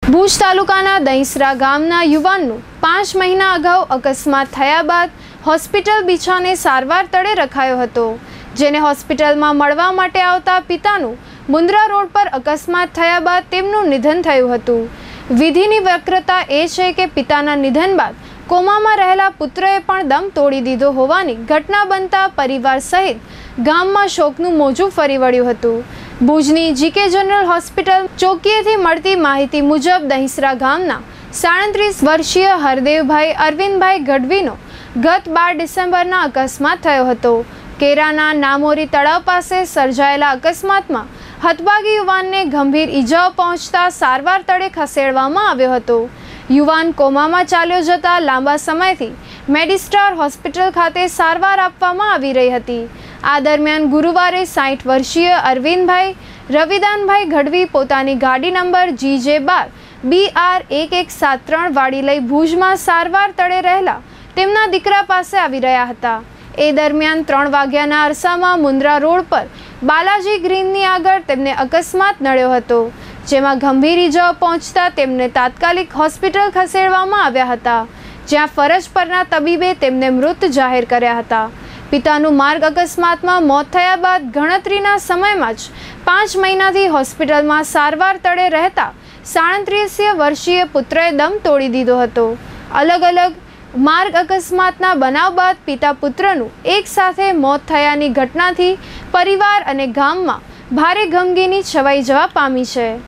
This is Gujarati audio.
ભુજ તાલુકાના દહીસરા ગામના યુવાનનું 5 મહિના અગાઉ અકસ્માત થયા બાદ હોસ્પિટલ બીછાને સારવાર તળે રખાયો હતો, જેને હોસ્પિટલમાં મળવા માટે આવતા પિતાનું મુન્દ્રા રોડ પર અકસ્માત થયા બાદ તેમનું નિધન થયું હતું। વિધિની વક્રતા એ છે કે પિતાના નિધન બાદ કોમામાં રહેલા પુત્રએ પણ દમ તોડી દીધો હોવાની ઘટના બનતા પરિવાર સહિત ગામમાં શોકનું મોજું ફરી વળ્યું હતું। ભુજની જીકે જનરલ હોસ્પિટલ ચોકીએથી મળતી માહિતી મુજબ દહીસરા ગામના 37 વર્ષીય હરદેવભાઈ અરવિંદભાઈ ગઢવીનો ગત 12 ડિસેમ્બરના અકસ્માત થયો હતો। કેરાના નામોરી તળાવ પાસે સર્જાયેલા અકસ્માતમાં હતભાગી યુવાનને ગંભીર ઈજાઓ પહોંચતા સારવાર તળે ખસેડવામાં આવ્યો હતો। યુવાન કોમામાં ચાલ્યો જતા લાંબા સમયથી મેડિસ્ટાર હોસ્પિટલ ખાતે સારવાર આપવામાં આવી રહી હતી। આ દરમિયાન ગુરુવારે 60 વર્ષીય અરવિંદભાઈ રવિદાનભાઈ ગઢવી પોતાની ગાડી નંબર GJ12 BR 1173 વાળી લઈ ભુજમાં સારવાર તળે રહેલા તેમના દીકરા પાસે આવી રહ્યા હતા। એ દરમિયાન 3 વાગ્યાના અરસામાં મુન્દ્રા રોડ પર બાલાજી ગ્રીનની આગળ તેમને અકસ્માત નડ્યો હતો, જેમાં ગંભીર ઈજાઓ પહોંચતા તેમને તાત્કાલિક હોસ્પિટલ ખસેડવામાં આવ્યા હતા, જ્યાં ફરજ પરના તબીબે તેમને મૃત જાહેર કર્યા હતા। પિતાનું માર્ગ અકસ્માતમાં મોત થયા બાદ ગણતરીના સમયમાં જ 5 મહિનાથી હોસ્પિટલમાં સારવાર તળે રહેતા 37 વર્ષીય પુત્રએ દમ તોડી દીધો હતો। અલગ અલગ માર્ગ અકસ્માતના બનાવ બાદ પિતા પુત્રનું એક સાથે મોત થયાની ઘટનાથી પરિવાર અને ગામમાં ભારે ગમગીની છવાઈ જવા પામી છે।